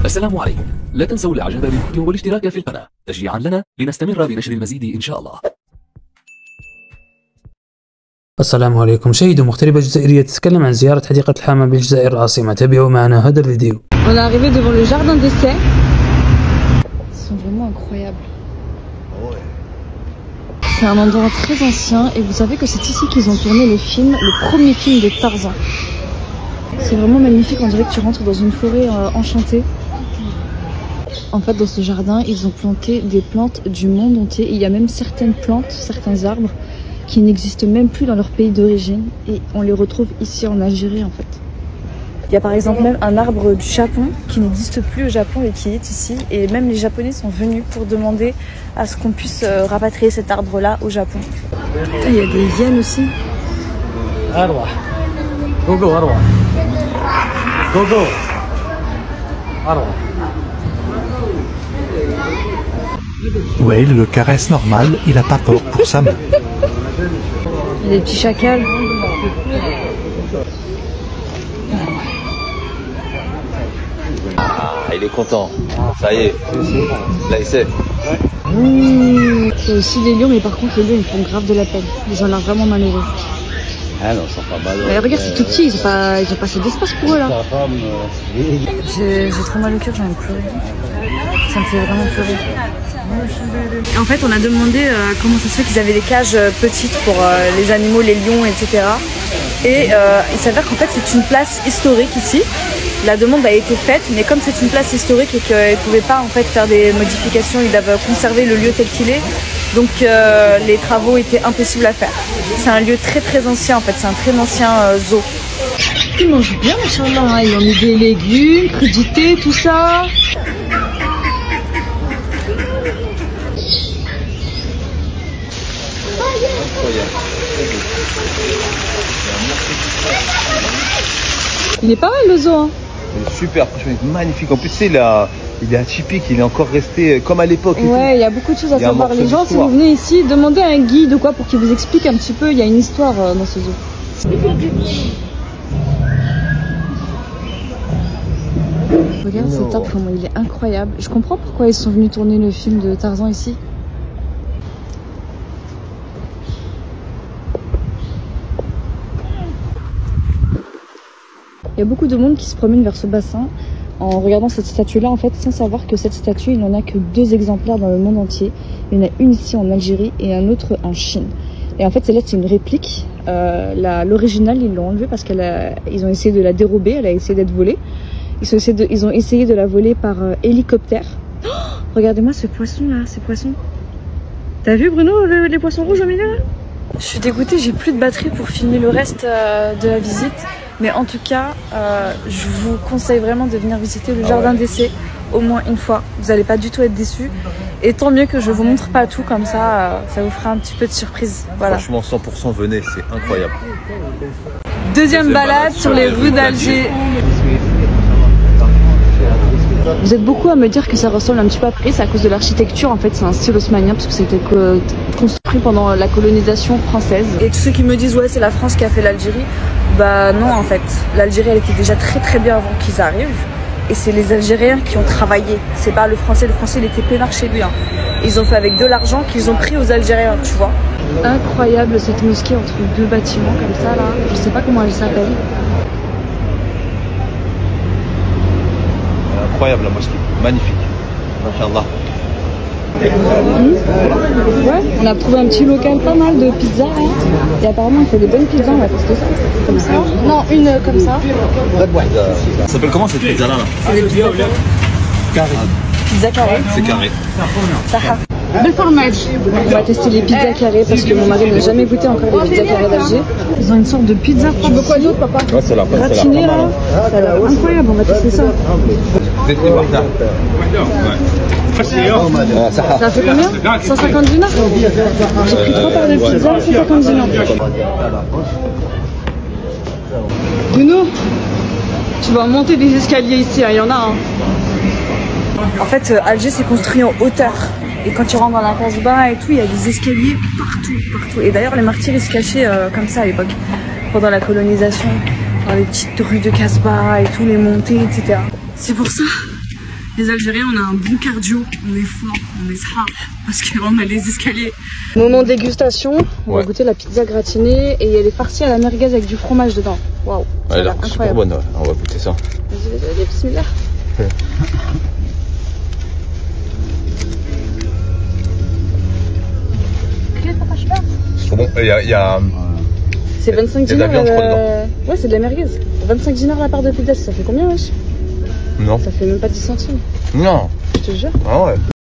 السلام عليكم. لا تنسوا الاعجاب بالفيديو والاشتراك في القناة تشجيعا لنا لنستمر بنشر المزيد إن شاء الله. السلام عليكم. شهدوا مغتربة جزائرية تتكلم عن زيارة حديقة الحمام بالجزائر العاصمة. تابعوا معنا هذا الفيديو. On est arrivé devant le jardin d'essai. Ils sont vraiment incroyables. C'est un endroit très ancien et vous savez que c'est ici qu'ils ont tourné le premier film de Tarzan. C'est vraiment magnifique, on dirait que tu rentres dans une forêt enchantée. En fait, dans ce jardin, ils ont planté des plantes du monde entier. Il y a même certaines plantes, certains arbres qui n'existent même plus dans leur pays d'origine et on les retrouve ici en Algérie en fait. Il y a par exemple même un arbre du Japon qui n'existe plus au Japon et qui est ici. Et même les Japonais sont venus pour demander à ce qu'on puisse rapatrier cet arbre-là au Japon. Il y a des hyènes aussi. Arwa. Gogo, Arwa. Gogo. Arwa. Ouais, il le caresse normal, il a pas peur pour sa main. Il y a des petits chacals. Ah, il est content. Ça y est. Là, il sait. Il y a aussi des lions, mais par contre les lions ils font grave de la peine. Ils ont l'air vraiment malheureux. Ah non, ils sont pas mal. Mais regarde, c'est tout petit, ils ont pas assez d'espace pour eux là. J'ai trop mal au cœur, j'ai envie de pleurer. Ça me fait vraiment pleurer. Et en fait, on a demandé comment ça se fait qu'ils avaient des cages petites pour les animaux, les lions, etc. Et il s'avère qu'en fait, c'est une place historique ici. La demande a été faite, mais comme c'est une place historique et qu'ils ne pouvaient pas en fait faire des modifications, ils doivent conserver le lieu tel qu'il est. Donc les travaux étaient impossibles à faire. C'est un lieu très très ancien en fait, c'est un très ancien zoo. Ils mangent bien, machallah, hein. Ils ont mis des légumes, crudités, tout ça. Il est pas mal le zoo, hein. Il est super, franchement, il est magnifique. En plus, il est atypique, il est encore resté comme à l'époque. Ouais, il y a beaucoup de choses à savoir. Les gens, si vous venez ici, demandez à un guide ou quoi pour qu'il vous explique un petit peu. Il y a une histoire dans ce zoo. Regarde cet arbre, comment il est incroyable. Je comprends pourquoi ils sont venus tourner le film de Tarzan ici. Il y a beaucoup de monde qui se promène vers ce bassin en regardant cette statue-là, en fait, sans savoir que cette statue, il n'en a que 2 exemplaires dans le monde entier. Il y en a une ici en Algérie et un autre en Chine. Et en fait, celle-là, c'est une réplique. L'original, ils l'ont enlevée parce qu'ils ont essayé de la dérober, elle a essayé d'être volée. Ils ont essayé de la voler par hélicoptère. Oh, regardez-moi ce poisson-là, ces poissons. T'as vu, Bruno, les poissons rouges au milieu là? Je suis dégoûtée, j'ai plus de batterie pour filmer le reste de la visite. Mais en tout cas, je vous conseille vraiment de venir visiter le jardin d'essai au moins une fois. Vous n'allez pas du tout être déçus. Et tant mieux que je vous montre pas tout comme ça, ça vous fera un petit peu de surprise. Voilà. Franchement, 100% venez, c'est incroyable. Deuxième balade sur les rues d'Alger. Vous êtes beaucoup à me dire que ça ressemble un petit peu à Paris, c'est à cause de l'architecture. En fait, c'est un style haussmannien parce que c'était construit pendant la colonisation française. Et tous ceux qui me disent ouais, c'est la France qui a fait l'Algérie, bah non en fait. L'Algérie elle était déjà très très bien avant qu'ils arrivent. Et c'est les Algériens qui ont travaillé. C'est pas le Français il était peinard chez lui. Hein. Ils ont fait avec de l'argent qu'ils ont pris aux Algériens, tu vois. Incroyable cette mosquée entre 2 bâtiments comme ça là. Je sais pas comment elle s'appelle. Incroyable la mosquée, magnifique. Machallah. Ouais, on a trouvé un petit local pas mal de pizzas hein. Et apparemment il fait des bonnes pizzas, on va tester ça. Comme ça. Non, une comme ça. Ça s'appelle comment cette pizza là? C'est des pizzas carrées. Pizza carrée. C'est carré. Bel fromage. On va tester les pizzas carrées parce que mon mari n'a jamais goûté encore les pizzas carrées d'Alger. Ils ont une sorte de pizza. Tu veux quoi d'autre, papa? Ouais, c'est la gratinée là. Ça a l'air incroyable, on va tester ça. Ça fait combien? 150 dinars. J'ai pris 3 parts de pizza, 150 dinars. Bruno, tu vas monter des escaliers ici, il y en a un. En fait, Alger s'est construit en hauteur. Et quand tu rentres dans la Casbah et tout, il y a des escaliers partout. Et d'ailleurs, les martyrs, ils se cachaient comme ça à l'époque, pendant la colonisation, dans les petites rues de Casbah et tout, les montées, etc. C'est pour ça Les Algériens, on a un bon cardio, on est fort, on est sahar, parce qu'on a les escaliers. Moment dégustation, on va goûter la pizza gratinée et elle est farcie à la merguez avec du fromage dedans. Waouh, elle a l'air super bonne, ouais. On va goûter ça. Vas-y, bismillah. C'est trop bon. Il y a... C'est 25 dinars. Il y a de la viande, je crois, dedans. Ouais, c'est de la merguez. 25 dinars la part de pizza, ça fait combien, wesh? Non. Ça fait même pas 10 centimes. Non. Je te jure. Ah ouais.